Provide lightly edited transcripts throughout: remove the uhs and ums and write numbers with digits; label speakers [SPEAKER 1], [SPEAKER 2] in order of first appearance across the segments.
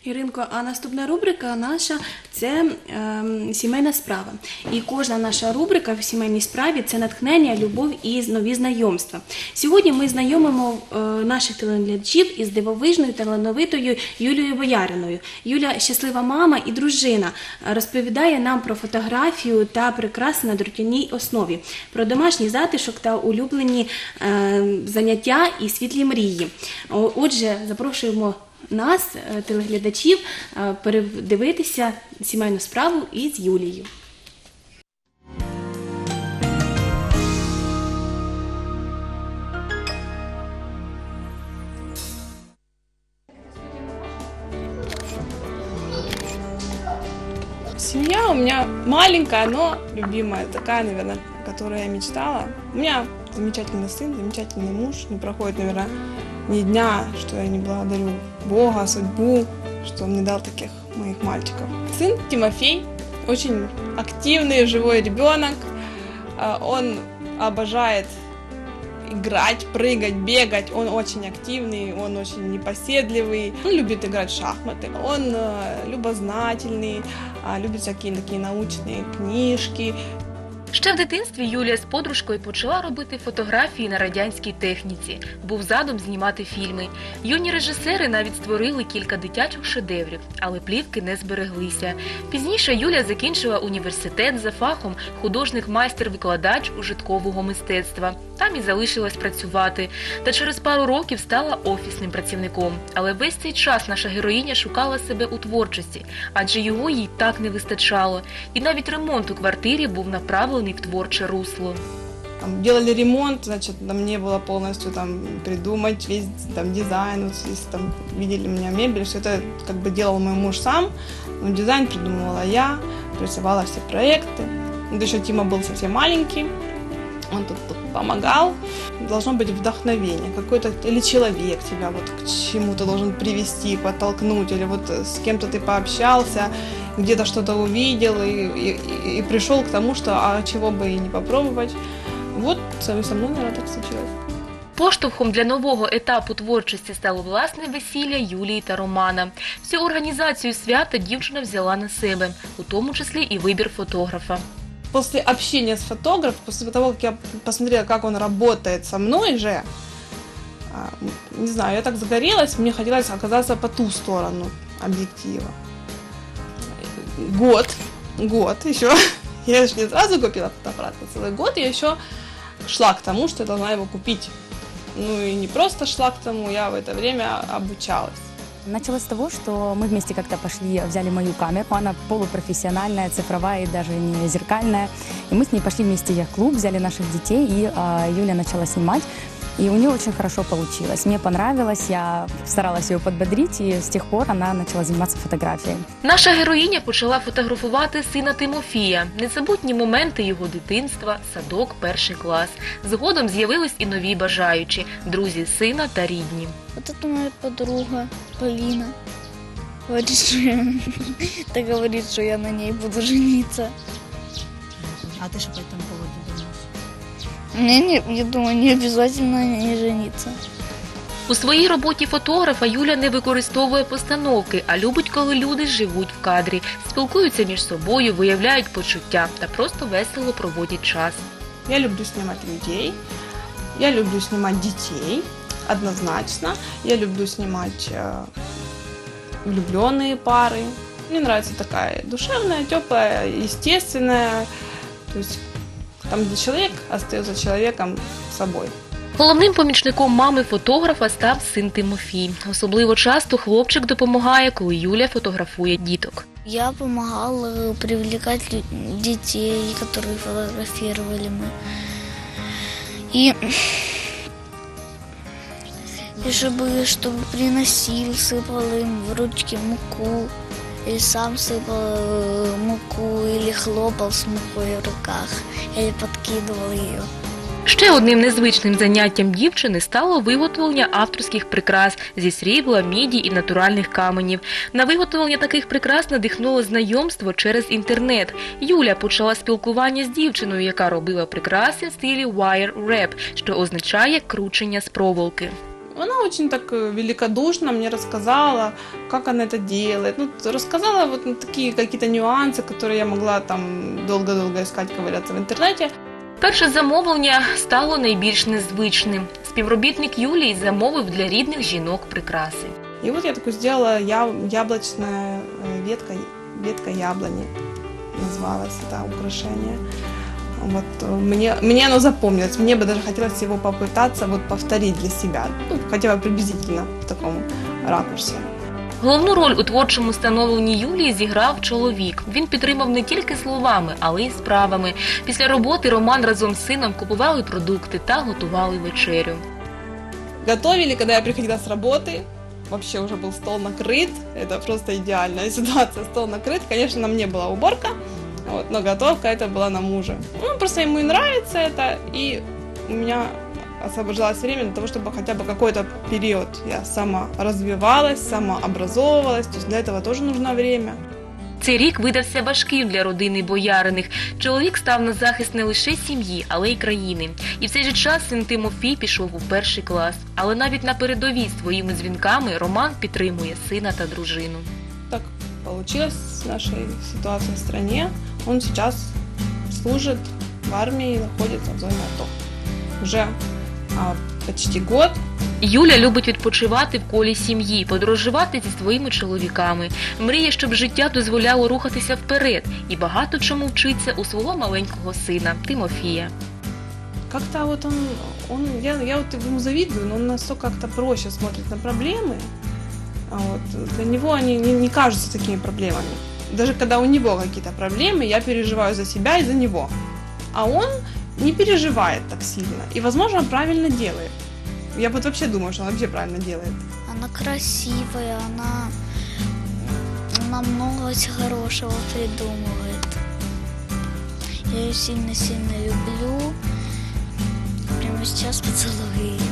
[SPEAKER 1] Іринко, а наступна рубрика наша – це сімейна справа. І кожна наша рубрика в сімейній справі – це натхнення, любов і нові знайомства. Сьогодні ми знайомимо наших телеглядачів із дивовижною талановитою Юлією Бояриною. Юля – щаслива мама і дружина. Розповідає нам про фотографію та прикраси на дротяній основі, про домашній затишок та улюблені заняття і світлі мрії. Отже, запрошуємо нас, телеглядачів, передивитися сімейну справу із Юлією.
[SPEAKER 2] Семья у меня маленькая, но любимая, такая, наверное, о которой я мечтала. У меня замечательный сын, замечательный муж. Не проходит, наверное, ни дня, что я не благодарю Бога, судьбу, что он мне дал таких моих мальчиков. Сын Тимофей, очень активный, живой ребенок. Он обожает играть, прыгать, бегать. Он очень активный, он очень непоседливый. Он любит играть в шахматы. Он любознательный, любит всякие такие научные книжки.
[SPEAKER 3] Ще в дитинстві Юлія з подружкою почала робити фотографії на радянській техніці. Був задум знімати фільми. Юні режисери навіть створили кілька дитячих шедеврів, але плівки не збереглися. Пізніше Юля закінчила університет за фахом художник-майстер-викладач ужиткового мистецтва. Там і залишилась працювати. Та через пару років стала офісним працівником. Але весь цей час наша героїня шукала себе у творчості, адже його їй так не вистачало. І навіть ремонт у квартирі був направлений в творче русло.
[SPEAKER 2] Делали ремонт, значит, там не было полностью придумать весь дизайн. Вот здесь видели у меня мебель, все это как бы делал мой муж сам, но дизайн придумывала я, рисовала все проекты. Вот еще Тима был совсем маленький, он тут помогал. Должно быть вдохновение, какой-то или человек тебя вот к чему-то должен привести, подтолкнуть, или вот с кем-то ты пообщался, где-то что-то увидел и пришел к тому, что чего бы и не попробовать. Вот со мной, наверное, так случилось.
[SPEAKER 3] Поштовхом для нового етапу творчості стало власне весілля Юлії та Романа. Всю організацію свята дівчина взяла на себе, у тому числі і вибір фотографа.
[SPEAKER 2] После общения с фотографом, после того, как я посмотрела, как он работает со мной же, не знаю, я так загорелась, мне хотелось оказаться по ту сторону объектива. Год еще, я же не сразу купила фотоаппарат, а целый год я еще шла к тому, что я должна его купить. Ну и не просто шла к тому, я в это время обучалась.
[SPEAKER 4] Началось с того, что мы вместе как-то пошли, взяли мою камеру, она полупрофессиональная, цифровая и даже не зеркальная. И мы с ней пошли вместе в яхт-клуб, взяли наших детей, и Юля начала снимать. И у нее очень хорошо получилось. Мне понравилось, я старалась ее подбодрить, и с тех пор она начала заниматься фотографией.
[SPEAKER 3] Наша героїня почала фотографувати сина Тимофія. Незабутні моменти його дитинства, садок, перший клас. Згодом з'явились і нові бажаючі – друзі сина та рідні.
[SPEAKER 5] Вот это моя подруга Полина. Говорит, что я на ней буду жениться.
[SPEAKER 6] А ты что по этому поводу думаешь?
[SPEAKER 5] Я думаю, не обязательно на ней жениться.
[SPEAKER 3] У своїй роботі фотографа Юля не використовує постановки, а любить, коли люди живуть в кадрі, спілкуються між собою, виявляють почуття та просто весело проводять час.
[SPEAKER 2] Я люблю снимать людей, я люблю снимать детей, однозначно. Я люблю снимать влюбленные пары. Мне нравится такая душевная, теплая, естественная. То есть там, где человек остается человеком собой.
[SPEAKER 3] Головним помічником мами-фотографа став син Тимофій. Особливо часто хлопчик допомагає, коли Юля фотографує діток.
[SPEAKER 5] Я помогала привлекать детей, которые фотографировали мы. И чтобы приносил, сыпал им в ручки муку, или сам сыпал муку, или хлопал с мукой в руках, или подкидывал ее.
[SPEAKER 3] Ще одним незвичним заняттям дівчини стало виготовлення авторських прикрас зі срібла, міді і натуральних каменів. На виготовлення таких прикрас надихнуло знайомство через інтернет. Юля почала спілкування з дівчиною, яка робила прикраси в стилі wire wrap, що означає кручення з проволоки.
[SPEAKER 2] Она очень так великодушно мне рассказала, как она это делает. Ну, рассказала вот такие какие-то нюансы, которые я могла там долго-долго искать, ковыряться в интернете.
[SPEAKER 3] Перше замовлення стало найбільш незвичним. Співробітник Юлії замовив для рідних жінок прикраси.
[SPEAKER 2] И вот я такую сделала яблочная ветка яблони называлось это украшение. Вот, мне оно запомнилось, мне бы даже хотелось его попытаться вот повторить для себя, ну, хотя бы приблизительно в таком ракурсе.
[SPEAKER 3] Головну роль у творчому становленні Юлії зіграв чоловік. Він підтримав не тільки словами, але й справами. Після роботи Роман разом з сином купували продукти та готували вечерю.
[SPEAKER 2] Готовили, когда я приходила с работы, вообще уже был стол накрыт, это просто идеальная ситуация, стол накрыт, конечно, на мне была уборка, вот, но готовка это была на муже. Ну, просто ему и нравится это, и у меня освобождалось время для того, чтобы хотя бы какой-то период я сама развивалась, самообразовывалась, то есть для этого тоже нужно время.
[SPEAKER 3] Цей рік видався важким для родини Бояриних. Чоловік став на захист не лише сім'ї, але й країни. І в цей же час син Тимофій пішов у перший клас. Але навіть на передовій своїми дзвінками Роман підтримує сина та дружину.
[SPEAKER 2] Так получилось с нашей ситуацией в стране. Он сейчас служит в армии и находится в зоне АТО. Уже почти год.
[SPEAKER 3] Юля любить відпочивати в колі сім'ї, подорожувати зі своїми чоловіками. Мріє, щоб життя дозволяло рухатися вперед. І багато чому вчиться у свого маленького сина Тимофія.
[SPEAKER 2] Как-то вот я вот ему завидую, но он настолько как-то проще смотрит на проблемы. Вот, для него они не кажутся такими проблемами. Даже когда у него какие-то проблемы, я переживаю за себя и за него. А он не переживает так сильно. И, возможно, он правильно делает. Я вот вообще думаю, что он вообще правильно делает.
[SPEAKER 5] Она красивая, она много хорошего придумывает. Я ее сильно-сильно люблю. Прямо сейчас поцелую ее.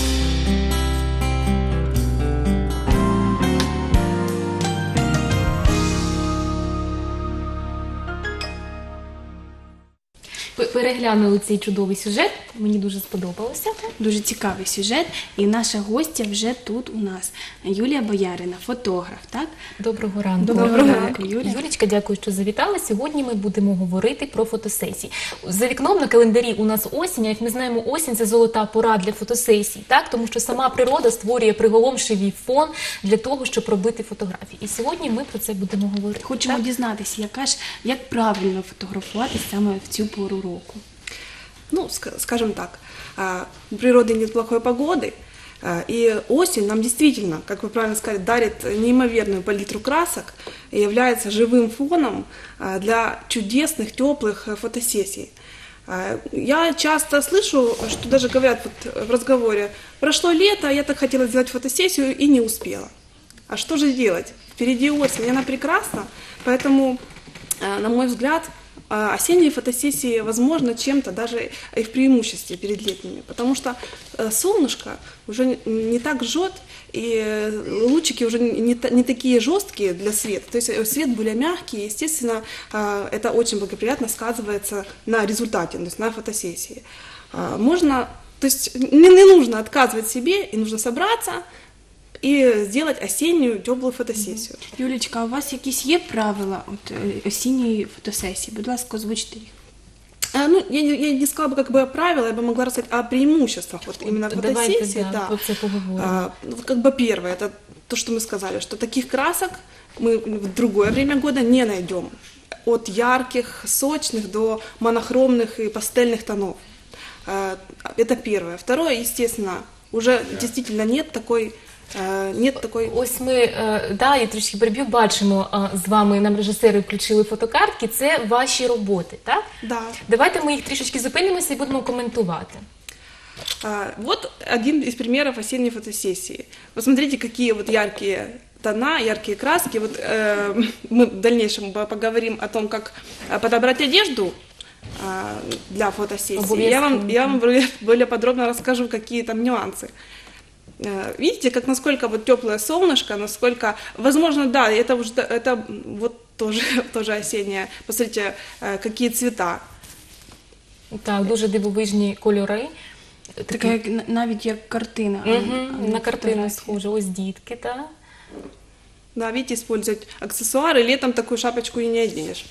[SPEAKER 7] Переглянули цей чудовий сюжет, мені дуже сподобалося.
[SPEAKER 1] Дуже цікавий сюжет, і наша гостя вже тут у нас. Юлія Боярина, фотограф, так?
[SPEAKER 7] Доброго ранку.
[SPEAKER 1] Доброго ранку, Юля.
[SPEAKER 7] Юлічка, дякую, що завітала. Сьогодні ми будемо говорити про фотосесії. За вікном на календарі у нас осінь, а як ми знаємо, осінь – це золота пора для фотосесій, так? Тому що сама природа створює приголомшивий фон для того, щоб робити фотографії. І сьогодні ми про це будемо говорити.
[SPEAKER 1] Хочемо
[SPEAKER 7] так?
[SPEAKER 1] дізнатися, як правильно фотографувати саме в цю пору року.
[SPEAKER 8] Ну, скажем так, у природы нет плохой погоды, и осень нам действительно, как вы правильно сказали, дарит неимоверную палитру красок и является живым фоном для чудесных, теплых фотосессий. Я часто слышу, что даже говорят вот в разговоре: прошло лето, я так хотела сделать фотосессию и не успела. А что же делать? Впереди осень, и она прекрасна, поэтому, на мой взгляд, осенние фотосессии, возможно, чем-то даже и в преимуществе перед летними, потому что солнышко уже не так жжет, и лучики уже не такие жесткие для света, то есть свет более мягкий, и, естественно, это очень благоприятно сказывается на результате, то есть на фотосессии. То есть не нужно отказывать себе, и нужно собраться і зробити осінню теплу фотосесію.
[SPEAKER 1] Юлічка, а у вас якісь є правила осінньої фотосесії? Будь ласка, озвучте їх.
[SPEAKER 8] Ну, я не сказала бы как бы правила, я бы могла рассказать о преимуществах вот именно фотосессии.
[SPEAKER 7] Давайте, про це поговоримо.
[SPEAKER 8] Как бы первое, это то, что мы сказали, что таких красок мы в другое время года не найдем. От ярких, сочных до монохромных и пастельных тонов. Это первое. Второе, естественно, уже действительно нет такой...
[SPEAKER 7] Ось ми, я трішки переб'ю, бачимо з вами, нам режисери включили фотокартки, це ваші роботи, так?
[SPEAKER 8] Да.
[SPEAKER 7] Давайте ми їх трішечки зупинимося і будемо коментувати.
[SPEAKER 8] Вот один из примеров осенней фотосессии. Посмотрите, какие вот яркие тона, яркие краски. Вот, мы в дальнейшем поговорим о том, как подобрать одежду для фотосессии. Я вам более подробно расскажу, какие там нюансы. Видите, как насколько вот теплое солнышко, насколько, возможно, да, это вот тоже осеннее. Посмотрите, какие цвета.
[SPEAKER 7] Так, дуже дивовижні кольори.
[SPEAKER 1] Така як навіть як картина. а не
[SPEAKER 7] На картину
[SPEAKER 1] фотографія.
[SPEAKER 7] схоже. Ось дітки, так?
[SPEAKER 8] Да, видите, использовать аксессуары, летом такую шапочку и не оденешь.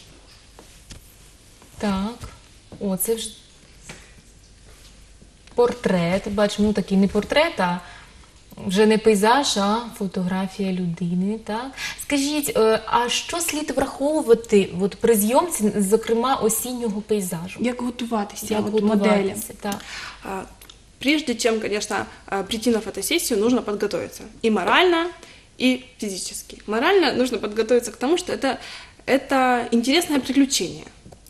[SPEAKER 7] Так. О, це ж портрет. Бачимо, ну такий не портрет, а вже не пейзаж, а фотографія людини. Так? Скажіть, а що слід враховувати от, при зйомці, зокрема, осіннього пейзажу?
[SPEAKER 1] Як готуватися,
[SPEAKER 7] Як
[SPEAKER 1] от моделі?
[SPEAKER 7] готуватися? Так.
[SPEAKER 8] Прежде чем, конечно, прийти на фотосессию, нужно подготовиться и морально, и физически. Морально нужно подготовиться к тому, что это интересное приключение.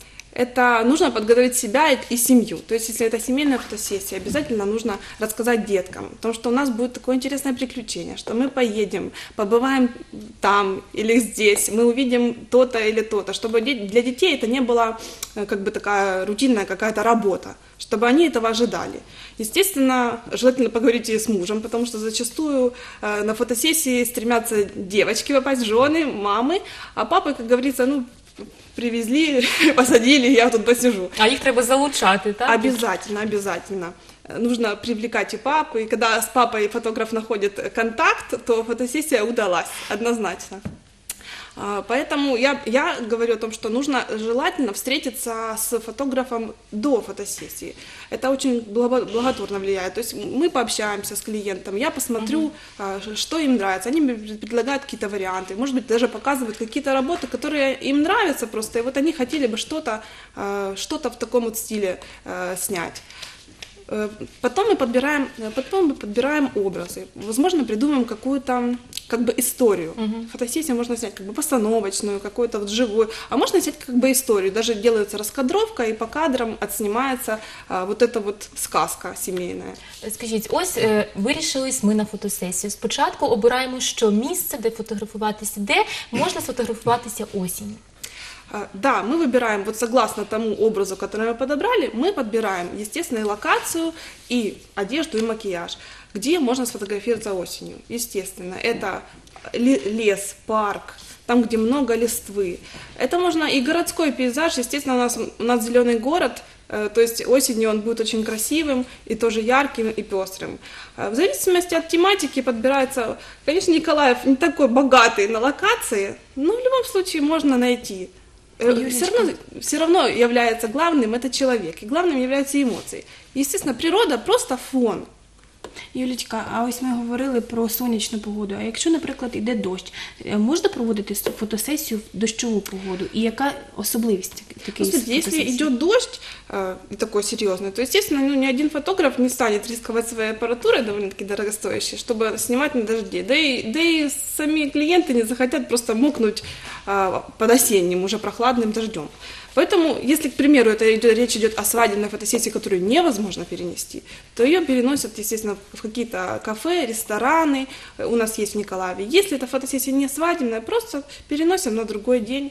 [SPEAKER 8] Это нужно подготовить себя и семью. То есть, если это семейная фотосессия, обязательно нужно рассказать деткам, потому что у нас будет такое интересное приключение, что мы поедем, побываем там или здесь, мы увидим то-то или то-то, чтобы для детей это не было как бы такая рутинная какая-то работа, чтобы они этого ожидали. Естественно, желательно поговорить и с мужем, потому что зачастую на фотосессии стремятся девочки попасть, жены, мамы, а папы, как говорится, ну, привезли, посадили, я тут посижу.
[SPEAKER 7] А їх треба залучати, так?
[SPEAKER 8] Обязательно, обязательно. Нужно привлекать и папу, и когда с папой фотограф находит контакт, то фотосессия удалась, однозначно. Поэтому я говорю о том, что нужно желательно встретиться с фотографом до фотосессии. Это очень благотворно влияет. То есть мы пообщаемся с клиентом, я посмотрю, что им нравится. Они мне предлагают какие-то варианты, может быть, даже показывают какие-то работы, которые им нравятся просто, и вот они хотели бы что-то в таком вот стиле снять. Потом мы подбираем образы. Возможно, придумаем какую-то как бы историю. Фотосессию можно снять как бы постановочную, какую-то вот живую, а можно снять как бы историю. Даже делается раскадровка, и по кадрам отснимается вот эта вот сказка семейная.
[SPEAKER 7] Скажіть, ось вирішились ми на фотосесію. Спочатку обираємо, що місце, де фотографуватися, де можна сфотографуватися осінню.
[SPEAKER 8] Да, мы выбираем, вот согласно тому образу, который мы подобрали, мы подбираем, естественно, и локацию, и одежду, и макияж, где можно сфотографироваться осенью. Естественно, это лес, парк, там, где много листвы. Это можно и городской пейзаж, естественно, у нас зеленый город, то есть осенью он будет очень красивым и тоже ярким и пестрым. В зависимости от тематики подбирается, конечно, Николаев не такой богатый на локации, но в любом случае можно найти. Все равно является главным это человек, и главным являются эмоции. Естественно, природа просто фон.
[SPEAKER 1] Юлічка, а ось ми говорили про сонячну погоду. А якщо, наприклад, іде дощ, можна проводити фотосесію в дощову погоду? І яка особливість такої фотосесії?
[SPEAKER 8] Если идет дождь такой серьезный, то, естественно, ни один фотограф не станет рисковать своей аппаратурой, довольно-таки дорогостоящей, чтобы снимать на дожде. Да и сами клиенты не захотят просто мокнуть под осенним, уже прохладным дождем. Поэтому, если, к примеру, речь идет о свадебной фотосессии, которую невозможно перенести, то ее переносят, естественно, в какие-то кафе, рестораны, у нас есть в Николаеве. Если эта фотосессия не свадебная, просто переносим на другой день,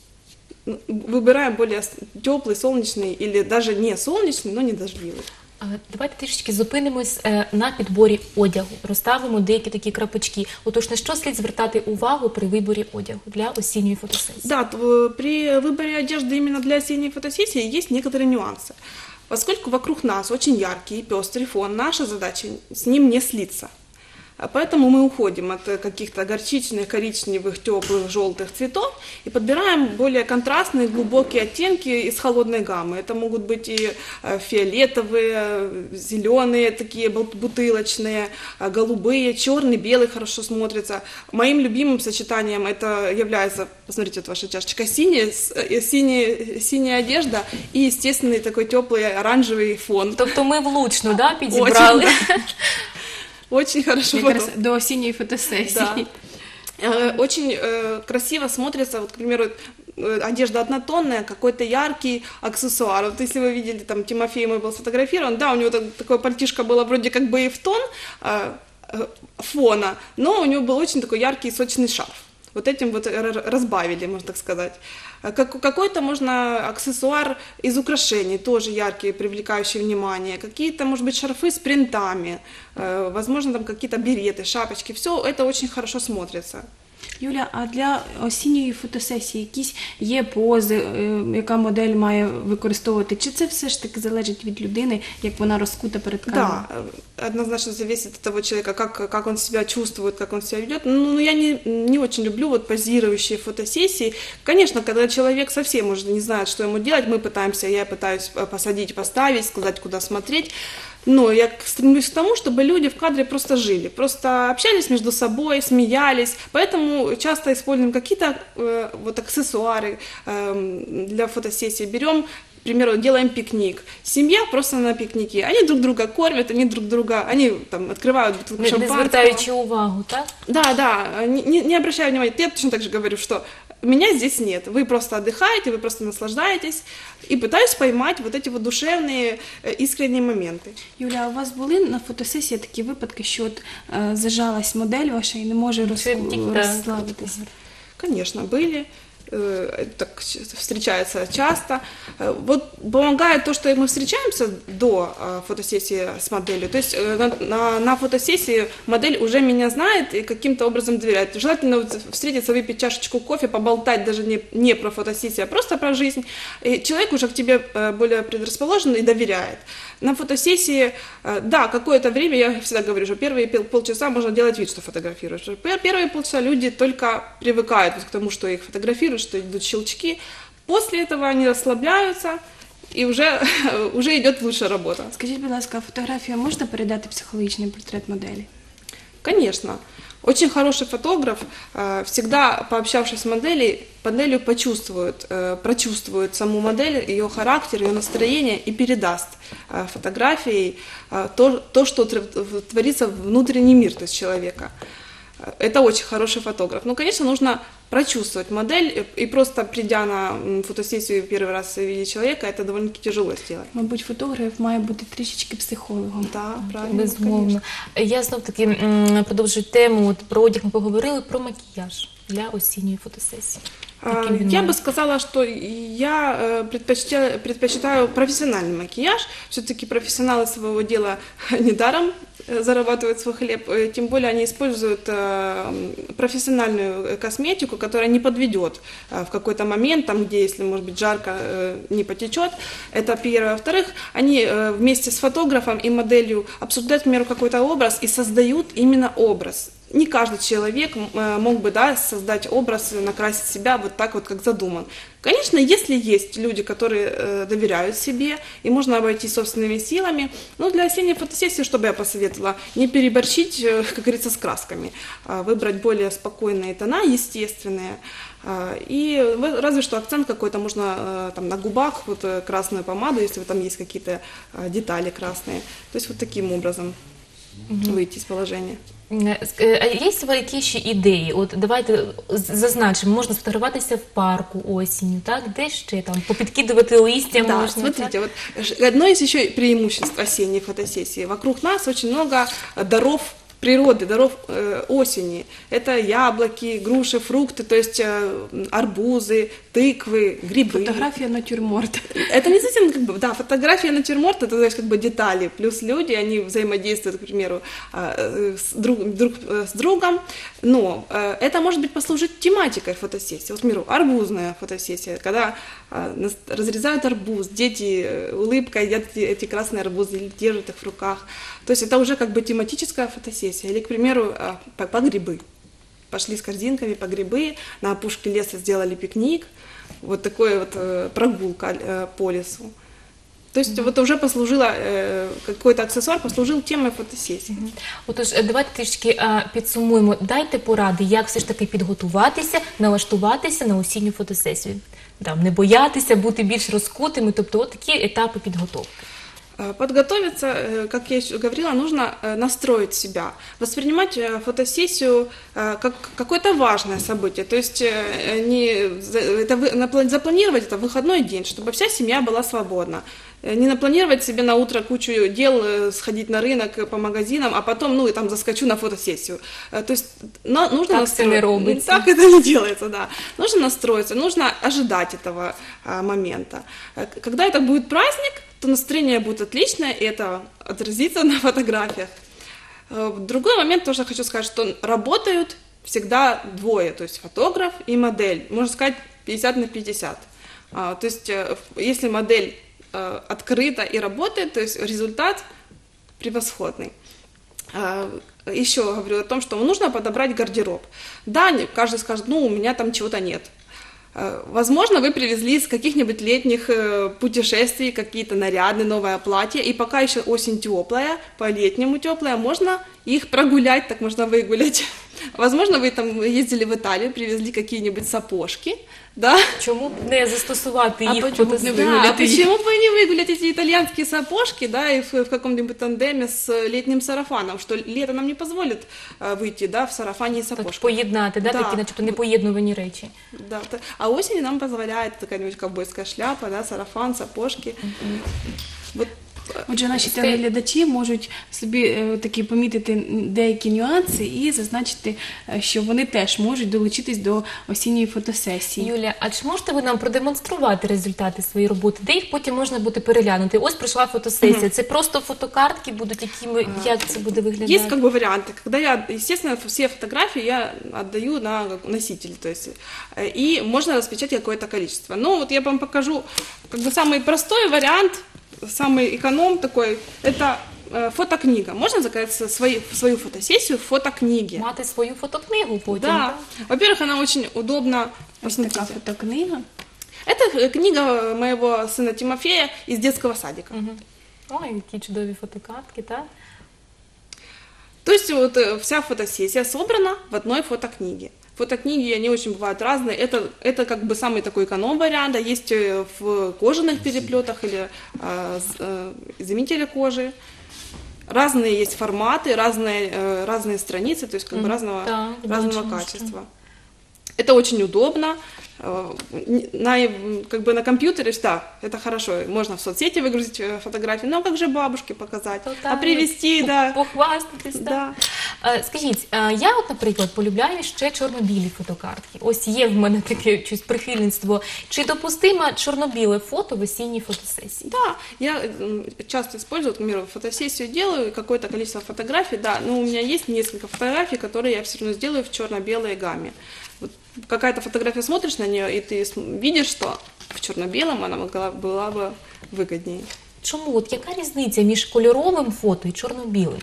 [SPEAKER 8] выбираем более теплый, солнечный или даже не солнечный, но не дождливый.
[SPEAKER 7] Давайте трішечки зупинимось на підборі одягу. Розставимо деякі такі крапочки. Отож, на що слід звертати увагу при виборі одягу для осінньої фотосесії?
[SPEAKER 8] Да, при выборе одежды именно для осенней фотосессии есть некоторые нюансы. Поскольку вокруг нас очень яркий и пестрый фон, наша задача с ним не слиться. Поэтому мы уходим от каких-то горчичных, коричневых, теплых, желтых цветов и подбираем более контрастные, глубокие оттенки из холодной гаммы. Это могут быть и фиолетовые, зеленые, такие бутылочные, голубые, черный, белый хорошо смотрится. Моим любимым сочетанием это является, посмотрите, вот ваша чашечка, синяя одежда и естественный такой теплый оранжевый фон.
[SPEAKER 7] Тобто ми влучно, да, підібрали?
[SPEAKER 8] Очень хорошо.
[SPEAKER 1] Якраз до осінньої фотосесії.
[SPEAKER 8] Да. Очень красиво смотрится, вот, к примеру, одежда однотонная, какой-то яркий аксессуар. Вот если вы видели, там Тимофей мой был сфотографирован, да, у него такое пальтишко было вроде как бы и в тон фона, но у него был очень такой яркий сочный шарф. Вот этим вот разбавили, можно так сказать. Какой-то можно аксессуар из украшений, тоже яркие, привлекающие внимание. Какие-то, может быть, шарфы с принтами, возможно, там какие-то береты, шапочки. Все это очень хорошо смотрится.
[SPEAKER 1] Юля, а для осінньої фотосесії якісь є пози, яка модель має використовувати? Чи це все ж таки залежить від людини, як вона розкута перед камерою?
[SPEAKER 2] Да, однозначно зависит от того человека, как он себя чувствует, как он себя ведет. Ну, я не очень люблю вот позирующие фотосессии. Конечно, когда человек совсем уже не знает, что ему делать, я пытаюсь посадить, поставить, сказать, куда смотреть. Но я стремлюсь к тому, чтобы люди в кадре просто жили, просто общались между собой, смеялись. Поэтому часто используем какие-то вот аксессуары для фотосессии. Берем, к примеру, делаем пикник. Семья просто на пикнике. Они друг друга кормят, они там открывают бутылку
[SPEAKER 7] Не
[SPEAKER 2] шампанского.
[SPEAKER 7] звертаючи увагу, так?
[SPEAKER 2] Да, не обращаю внимания. Я точно так же говорю, что меня здесь нет. Вы просто отдыхаете, вы просто наслаждаетесь. И пытаюсь поймать вот эти вот душевные, искренние моменты.
[SPEAKER 1] Юля, а у вас були на фотосесії такі випадки, що от, зажалась модель ваша і не може розслабитися?
[SPEAKER 2] Конечно, были. Так встречается часто. Вот помогает то, что мы встречаемся до фотосессии с моделью. То есть на фотосессии модель уже меня знает и каким-то образом доверяет. Желательно встретиться, выпить чашечку кофе, поболтать даже не про фотосессию, а просто про жизнь. И человек уже к тебе более предрасположен и доверяет. На фотосессии, да, какое-то время, я всегда говорю, что первые полчаса можно делать вид, что фотографируешь. Первые полчаса люди только привыкают к тому, что их фотографируют, что идут щелчки. После этого они расслабляются, и уже идет лучшая работа.
[SPEAKER 1] Скажіть, будь ласка, фотографія можна передати психологічний портрет моделі?
[SPEAKER 2] Конечно. Очень хороший фотограф, всегда пообщавшись с моделью прочувствует саму модель, ее характер, ее настроение и передаст фотографией то, что творится внутренний мир, то есть человека. Это очень хороший фотограф. Ну, конечно, нужно прочувствовать модель, и просто придя на фотосессию первый раз и видеть человека, это довольно-таки тяжело сделать.
[SPEAKER 1] Мабуть, фотограф має бути трішечки психологом.
[SPEAKER 2] Да, правильно,
[SPEAKER 7] Безумовно. Я знов-таки продовжую тему. От про одяг ми поговорили, про макіяж для осінньої фотосесії.
[SPEAKER 2] Я бы сказала, что я предпочитаю профессиональный макияж. Все-таки профессионалы своего дела недаром зарабатывают свой хлеб. Тем более они используют профессиональную косметику, которая не подведет в какой-то момент, там, где, если, может быть, жарко, не потечет. Это первое. Во-вторых, они вместе с фотографом и моделью обсуждают, к примеру, какой-то образ и создают именно образ. Не каждый человек мог бы создать образ, накрасить себя вот так вот, как задуман. Конечно, если есть люди, которые доверяют себе, и можно обойтись собственными силами, но для осенней фотосессии, что бы я посоветовала, не переборщить, как говорится, с красками, выбрать более спокойные тона, естественные, и разве что акцент какой-то можно там на губах, вот красную помаду, если там есть какие-то детали красные, то есть вот таким образом выйти из положения.
[SPEAKER 7] А є які ще ідеї? От давайте зазначимо, можна сфотографуватися в парку осінню, так? Де ще там попідкидувати листя
[SPEAKER 2] Да,
[SPEAKER 7] можна?
[SPEAKER 2] смотрите, вот одно из еще преимуществ осенней фотосессии. Вокруг нас очень много даров природы, даров осени. Это яблоки, груши, фрукты, то есть арбузы, тыквы, грибы.
[SPEAKER 1] Фотографія натюрморт.
[SPEAKER 2] Это не совсем как бы, да, фотография натюрморт, это, знаешь, как бы детали, плюс люди, они взаимодействуют, к примеру, друг с другом, но это может быть послужить тематикой фотосессии. Вот, к примеру, арбузная фотосессия, когда разрезают арбуз, дети улыбкой едят эти красные арбузы или держат их в руках. То есть это уже как бы тематическая фотосессия. Или, к примеру, по грибы. Пошли с корзинками по грибы, на опушке леса сделали пикник. Вот такая вот прогулка по лесу. То есть вот уже послужило, какой-то аксессуар послужил темой фотосесії.
[SPEAKER 7] Отож, давайте трішки підсумуємо. Дайте поради, як все ж таки підготуватися, налаштуватися на осінню фотосесію. Там, не боятися, бути більш розкутими, тобто от такі етапи підготовки.
[SPEAKER 2] Подготовиться, как я еще говорила, нужно настроить себя, воспринимать фотосессию как какое-то важное событие, то есть запланировать это в выходной день, чтобы вся семья была свободна. Не напланировать себе на утро кучу дел, сходить на рынок, по магазинам, а потом, ну, и там заскочу на фотосессию. То есть нужно
[SPEAKER 7] так настроиться.
[SPEAKER 2] Так это не делается, да. Нужно настроиться, нужно ожидать этого момента. Когда это будет праздник, то настроение будет отличное, и это отразится на фотографиях. Другой момент тоже хочу сказать, что работают
[SPEAKER 8] всегда двое, то есть фотограф и модель, можно сказать 50/50. То есть если модель открыта и работает, то есть результат превосходный. Еще говорю о том, что нужно подобрать гардероб. Да, каждый скажет, ну, у меня там чего-то нет. Возможно, вы привезли из каких-нибудь летних путешествий какие-то нарядные, новое платье, и пока еще осень теплая, по-летнему теплая, можно их прогулять, так можно выгулять. Возможно, вы там ездили в Италию, привезли какие-нибудь сапожки, да?
[SPEAKER 7] Чому б не застосувати їх
[SPEAKER 1] почему б не
[SPEAKER 7] фотосесії?
[SPEAKER 1] вигуляти?
[SPEAKER 8] Почему бы не выгулять эти итальянские сапожки, да, и в каком-нибудь тандеме с летним сарафаном, что лето нам не позволит выйти, да, в сарафане и
[SPEAKER 7] Так,
[SPEAKER 8] сапожках.
[SPEAKER 7] поєднати, да,
[SPEAKER 8] Да.
[SPEAKER 7] такі начебто непоєднувані речі.
[SPEAKER 8] Да, а осень нам позволяет какая-нибудь ковбойская шляпа, да, сарафан, сапожки. Вот,
[SPEAKER 1] Отже, наші телеглядачі можуть собі такі помітити деякі нюанси і зазначити, що вони теж можуть долучитись до осінньої фотосесії.
[SPEAKER 7] Юлія, а чи можете ви нам продемонструвати результати своєї роботи? Де їх потім можна буде переглянути? Ось пройшла фотосесія. Це просто фотокартки будуть, як це буде виглядати?
[SPEAKER 8] есть как бы варианты. Когда я, естественно, все фотографии я отдаю на носитель, то есть, и можно распечатать какое-то количество. Но вот я вам покажу, как бы самый простой вариант, самый эконом такой, это фотокнига. Можно заказать свою фотосессию в фотокниге.
[SPEAKER 7] Мати свою фотокнигу потім,
[SPEAKER 8] Да.
[SPEAKER 7] так?
[SPEAKER 8] Во-первых, она очень удобна.
[SPEAKER 1] Ось така
[SPEAKER 8] Посмотрите.
[SPEAKER 1] фотокнига.
[SPEAKER 8] Это книга моего сына Тимофея из детского садика.
[SPEAKER 7] Ой, які чудові фотокартки, так?
[SPEAKER 8] То есть вот вся фотосессия собрана в одной фотокниге. Фотокниги, они очень бывают разные. Это как бы самый такой эконом-вариант. Есть в кожаных переплетах или заменители кожи. Разные есть форматы, разные страницы, то есть как бы разного
[SPEAKER 7] бачимо,
[SPEAKER 8] качества. Это очень удобно. Как бы на компьютере, да, это хорошо. Можно в соцсети выгрузить фотографии, но как же бабушке показать? А привезти, да.
[SPEAKER 7] Похвастатись,
[SPEAKER 8] Да.
[SPEAKER 7] так. Скажіть, я от, наприклад, полюбляю ще чорно-білі фотокартки. Ось є в мене таке щось прихильництво. Чи допустимо чорно-біле фото в осінній фотосесії?
[SPEAKER 8] Да, я часто использую, к примеру, фотосессию делаю, какое-то количество фотографий, да, но у меня есть несколько фотографий, которые я все равно сделаю в черно-белой гамме. Вот какая-то фотография, смотришь на нее, и ты видишь, что в черно-белом она была бы выгоднее.
[SPEAKER 7] Чому? От яка різниця між кольоровим фото і чорно-білим?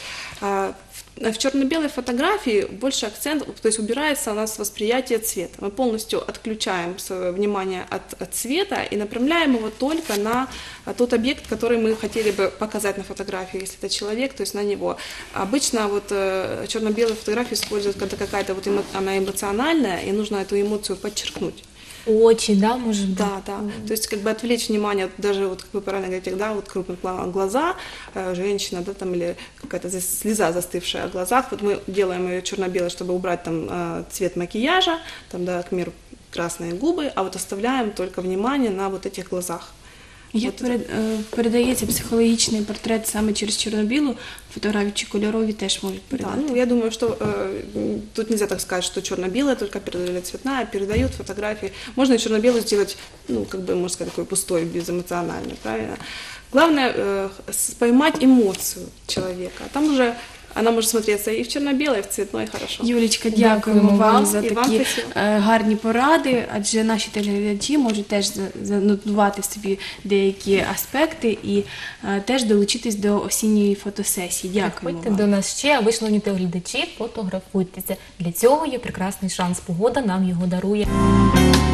[SPEAKER 8] В черно-белой фотографии больше акцент, то есть убирается у нас восприятие цвета. Мы полностью отключаем свое внимание от цвета и направляем его только на тот объект, который мы хотели бы показать на фотографии, если это человек, то есть на него. Обычно вот черно-белые фотографии используют, когда какая-то вот она эмоциональная, и нужно эту эмоцию подчеркнуть.
[SPEAKER 7] Очі, да, може бути?
[SPEAKER 8] Да, да. То есть как бы отвлечь внимание, даже вот, как вы правильно говорите, да, вот крупные глаза, женщина, да, там, или какая-то слеза застывшая в глазах, вот мы делаем ее черно-белой, чтобы убрать там цвет макияжа, там, да, к примеру, красные губы, а вот оставляем только внимание на вот этих глазах.
[SPEAKER 1] Як передається психологічний портрет саме через чорно-білу фотографію, чи кольорові теж можуть
[SPEAKER 8] Да,
[SPEAKER 1] передати?
[SPEAKER 8] ну, я думаю, что тут нельзя так сказать, что черно-белая только передает, цветная, передают фотографии. Можно и черно-белую сделать, ну, как бы, можно сказать, такой пустой, безэмоциональный, правильно? Главное поймать эмоцию человека. Там уже она може смотреться і в чорно-білій, і в цвітної хорошо.
[SPEAKER 1] Юлічка, дякуємо вам за
[SPEAKER 8] І вам
[SPEAKER 1] такі
[SPEAKER 8] спасибо.
[SPEAKER 1] гарні поради, адже наші телеглядачі можуть теж занотувати собі деякі аспекти і теж долучитись до осінньої фотосесії. Дякуємо
[SPEAKER 7] Приходьте
[SPEAKER 1] вам.
[SPEAKER 7] до нас ще, а ви, шановні телеглядачі, фотографуйтеся. Для цього є прекрасний шанс. Погода нам його дарує.